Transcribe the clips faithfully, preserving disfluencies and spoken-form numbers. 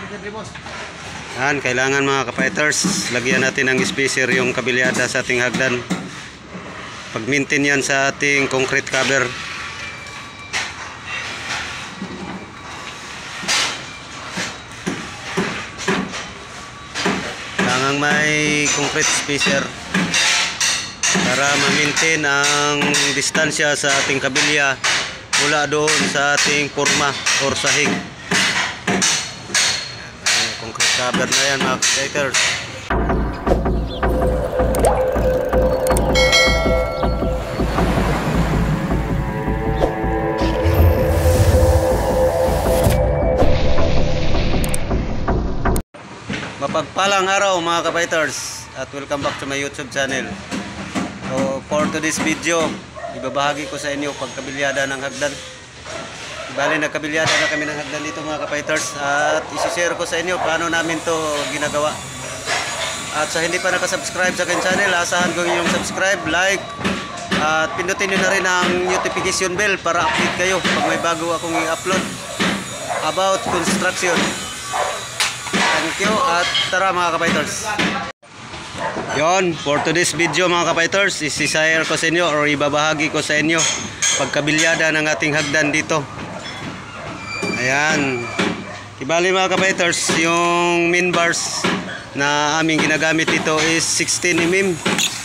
Yan, kailangan mga kapighters, lagyan natin ng spacer yung kabilyada sa ating hagdan. Pag-maintain yan sa ating concrete cover. Kailangan may concrete spacer para ma-maintain ang distansya sa ating kabilya mula doon sa ating forma or sahig. Concrete cover na yan mga kapighters. Mapagpalang araw mga kapighters at welcome back to my YouTube channel. So for today's video, ibabahagi ko sa inyo pagkabilyada ng hagdan. Bali nagkabilyada na kami ng hagdan dito mga kapighters at isi-share ko sa inyo paano namin to ginagawa. At sa hindi pa nakasubscribe sa akin channel, asahan ko yung subscribe, like at pindutin nyo na rin ang notification bell para update kayo pag may bago akong i-upload about construction. Thank you at tara mga kapighters. Yon, for today's video mga kapighters, isi-share ko sa inyo or ibabahagi ko sa inyo pagkabilyada ng ating hagdan dito. Ayan. Ibali mga kapighters, yung main bars na aming ginagamit dito is sixteen millimeter.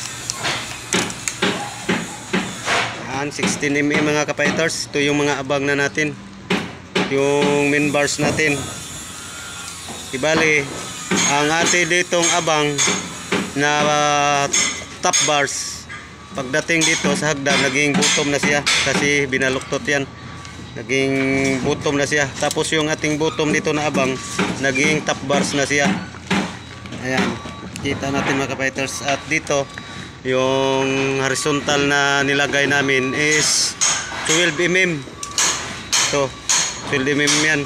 Ayan, sixteen millimeter mga kapighters. Ito yung mga abang na natin. Yung main bars natin. Ibali, ang ate ditong abang na uh, top bars, pagdating dito sa hagdan, naging bottom na siya kasi binaluktot yan. Naging bottom na siya. Tapos yung ating bottom dito na abang, naging top bars na siya. Ayan, kita natin mga kapighters. At dito, yung horizontal na nilagay namin is twelve millimeter. Ito, twelve millimeter yan.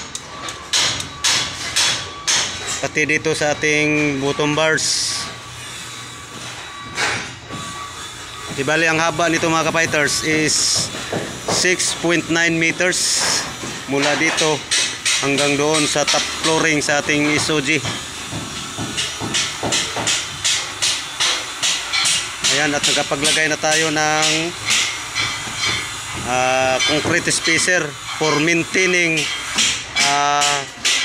Pati dito sa ating bottom bars. Ibali ang haba nito mga kapighters is six point nine meters mula dito hanggang doon sa top flooring sa ating S O G. Ayan, at nagpaglagay na tayo ng uh, concrete spacer for maintaining uh,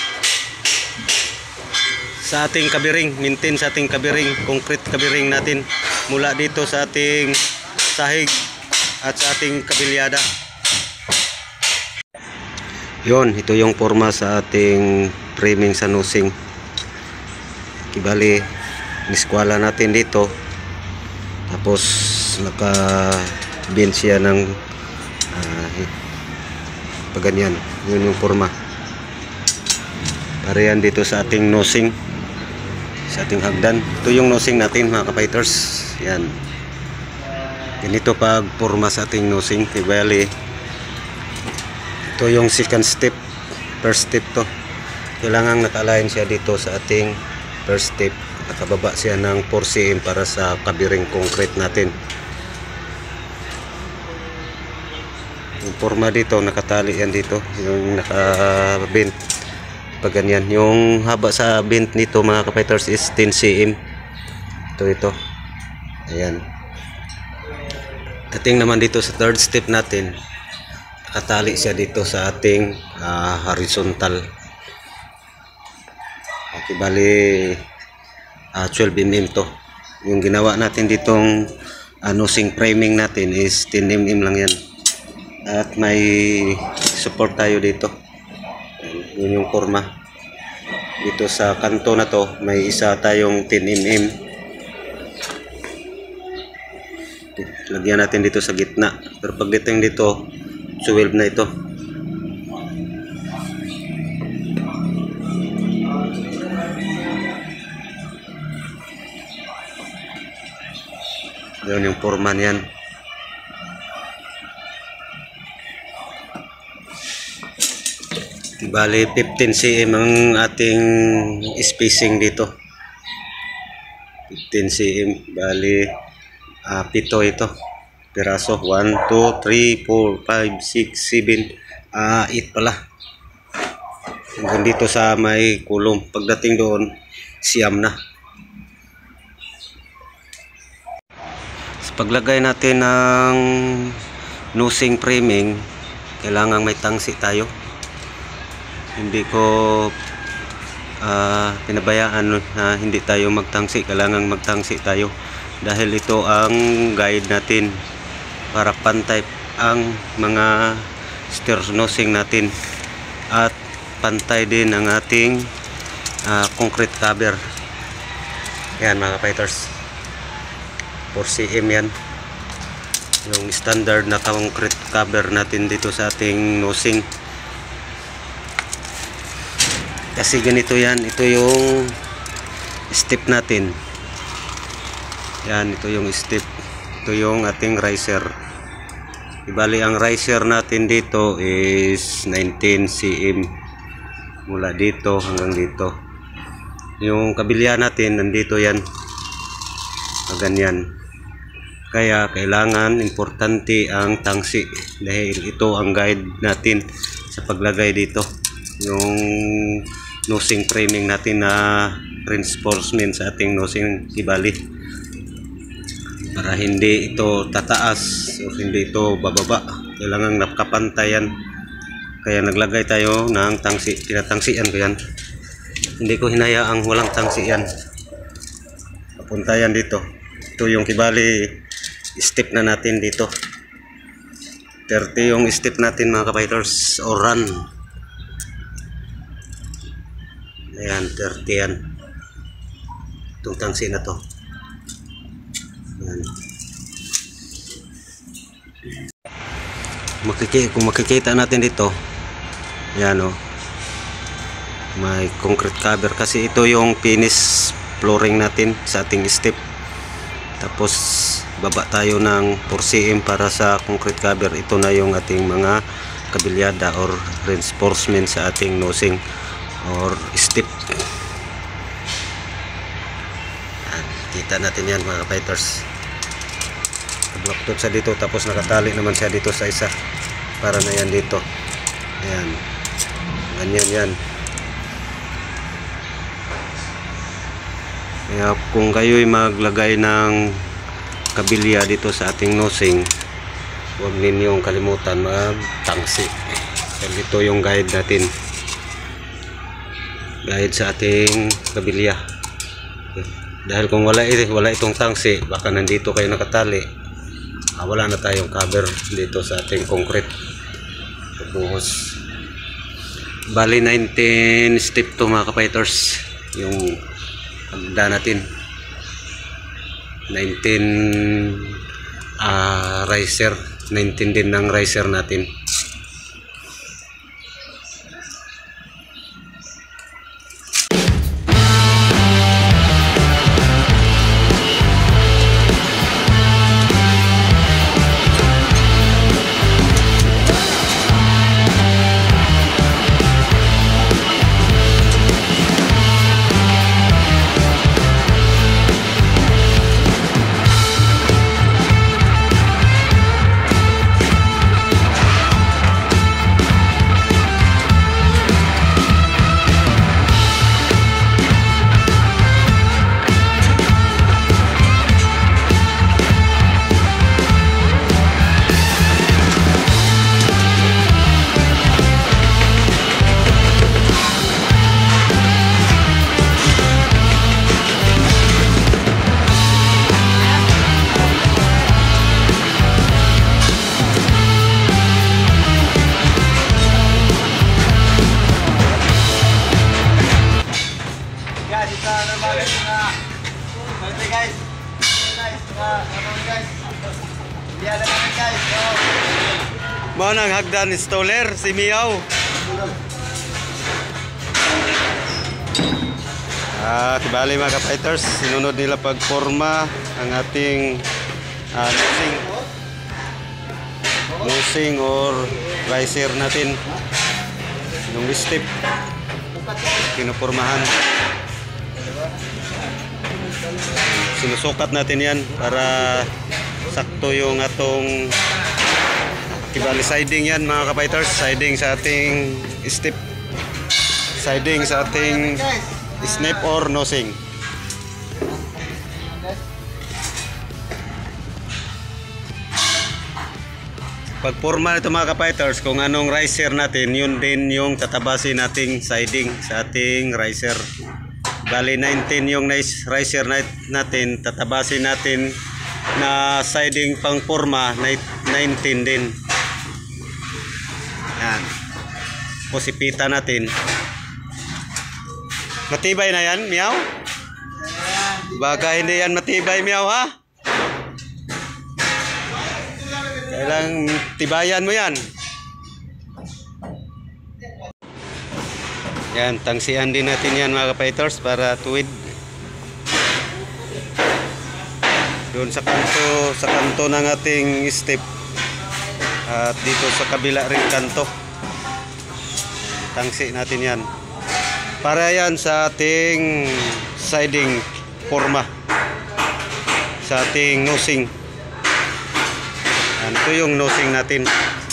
sa ating kabiring, maintain sa ating kabiring, concrete kabiring natin mula dito sa ating sahig at sa ating kabilyada. Yon, ito yung forma sa ating framing sa nosing. Kibali, niskwala natin dito. Tapos naka-bend siya ng uh, paganyan. Yun yung forma. Para yan dito sa ating nosing, sa ating hagdan. Ito yung nosing natin mga kapighters. Yan. Ganito pag forma sa ating nosing. Kibali, ito yung second step. First step to. Kailangan naka-align siya dito sa ating first step. Nakababa siya ng four centimeters para sa kabiring concrete natin. Yung forma dito, nakatali yan dito. Yung naka-bend. Pag ganyan. Yung haba sa bend nito mga kapighters is ten centimeters. Ito, ito. Ayan. Dating naman dito sa third step natin, nakatali siya dito sa ating uh, horizontal. Okay, bali uh, twelve millimeter to. Yung ginawa natin ditong uh, nosing framing natin is ten millimeter lang yan. At may support tayo dito. Yun yung forma. Dito sa kanto na to, may isa tayong ten millimeter. Lagyan natin dito sa gitna. Pero pagdating dito, twelve na ito. Yun yung forma niyan. Bali fifteen centimeters ang ating spacing dito. fifteen centimeters. Bali uh, pito ito. Piraso. one, two, three, four, five, six, seven, uh, eight pala. hanggang dito sa may kulong. Pagdating doon, siyam na. Sa paglagay natin ng nosing framing, kailangan may tangsi tayo. Hindi ko uh, pinabayaan na hindi tayo magtangsi. Kailangan magtangsi tayo dahil ito ang guide natin para pantay ang mga steer nosing natin at pantay din ang ating uh, concrete cover. Yan mga fighters, four centimeters yan yung standard na concrete cover natin dito sa ating nosing. Kasi ganito yan, ito yung step natin. Yan, ito yung step, ito yung ating riser. Ibali ang riser natin dito is nineteen centimeters mula dito hanggang dito. Yung kabilya natin nandito yan, ganyan. Kaya kailangan importante ang tangsi dahil ito ang guide natin sa paglagay dito. Yung nosing framing natin na reinforcement sa ating nosing ibali para hindi ito tataas o hindi ito bababa. Kailangan nakapantayan. Kaya naglagay tayo ng tangsi. Tinatangsian ko yan. Hindi ko hinayaang walang tangsi yan. Papunta yan dito. Ito yung kibali step na natin dito. thirty yung step natin mga kapiters o run. Ayan, thirty yan. Itong tangsi na to. Ayan. Makikita, kung makikita natin dito, yan o, may concrete cover kasi ito yung finish flooring natin sa ating step. Tapos baba tayo ng four centimeters para sa concrete cover. Ito na yung ating mga kabilyada or reinforcement sa ating nosing or step. Yan, kita natin yan mga fighters. Blocked sa dito, tapos nakatali naman siya dito sa isa para na yan dito. Ayan, ganyan yan. Kaya kung kayo'y maglagay ng kabilya dito sa ating nosing, huwag ninyong kalimutan magtangsi. Dahil ito yung guide natin, guide sa ating kabilya. Dahil kung wala, wala itong tangsi, baka nandito kayo nakatali, Ah, wala na tayong cover dito sa ating concrete buhos. Bali nineteen step to mga kapiters yung hagda natin. nineteen uh, riser, nineteen din ng riser natin. Mao nang hagdan installer si Miao. Ah, kibali mga kapiters, sinunod nila pagporma ang ating uh, nosing nosing or riser natin. Yung step kinupormahan. Sinusukat natin yan para sakto yung atong kibali siding yan mga kapiters, siding sa ating step. siding sa ating snip or nosing. Pag forma nito mga ka-fighters, kung anong riser natin, yun din yung tatabasin nating siding sa ating riser. Bali nineteen yung riser natin, tatabasin natin na siding pang forma nineteen din. Yan. Pusipita natin. Matibay na yan, Meow? Baka hindi yan matibay, Meow, ha? Kailang tibayan mo yan. Yan, tangsihan din natin yan mga ka-fighters para tuwid. Doon sa kanto, sa kanto ng ating step. At dito sa kabila rin kanto. Tangsi natin yan. Para yan sa ating siding forma. Sa ating nosing. Yan, ito yung nosing natin.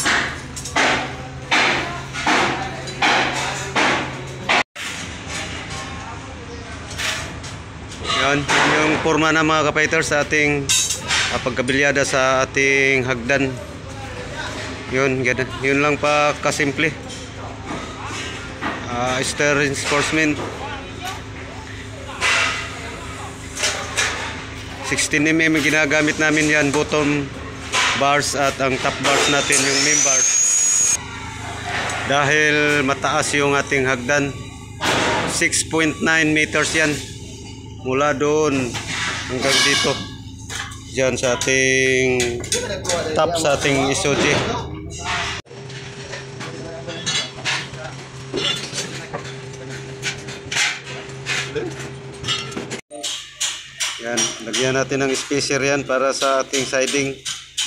Yan, yung forma na mga ka-fighters sa ating uh, pagkabilyada sa ating hagdan. Yun, ganun. Yun lang pa kasimple. Uh, star reinforcement. sixteen millimeter ginagamit namin yan, bottom bars at ang top bars natin yung main bars. Dahil mataas yung ating hagdan. six point nine meters yan. Mula doon hanggang dito. Diyan sa ating top sa ating S O G. Yan, lagyan natin ng spacer yan para sa ating siding.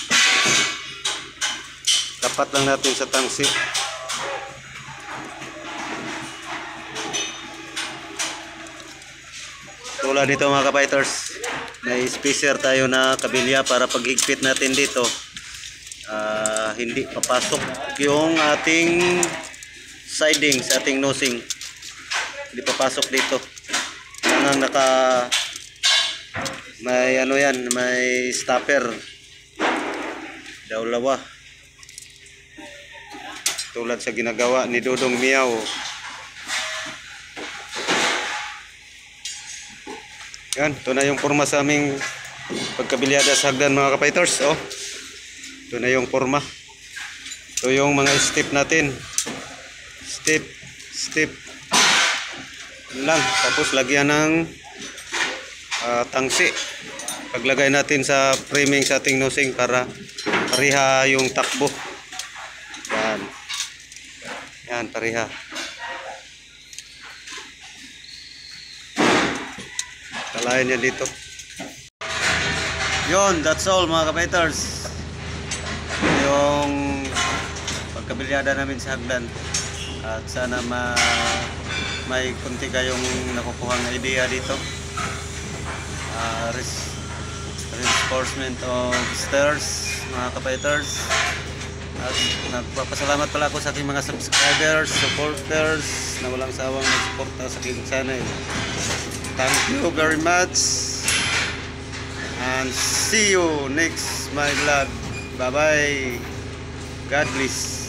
Tapat lang natin sa tangsi. Tulad dito mga ka-fighters, may spacer tayo na kabilya para paghigpit natin dito, uh, hindi papasok yung ating siding sa ating nosing. Hindi papasok dito. Kailangan naka may ano yan, may stopper. Dawlawa. Tulad sa ginagawa ni Dodong Meow. Yan, ito na yung forma sa aming pagkabilyada sa hagdan mga ka-fighters. Oh, ito na yung forma. Ito yung mga step natin. Step, step. Yan lang. Tapos lagyan ng uh, tangsi. Paglagay natin sa framing sa ating nosing para pariha yung takbo. Yan. Yan, pariha. Kalayan niya dito. Yun, that's all mga ka-fighters. Yung pagkabilyada namin sa hagdan. At sana ma may kunti kayong nakukuhang idea dito. Uh, reinforcement of stairs mga ka-fighters. At nagpapasalamat pala ako sa aking mga subscribers, supporters na walang sawang nagsuporta sa aking channel. Thank you very much and see you next my vlog. Bye bye. God bless.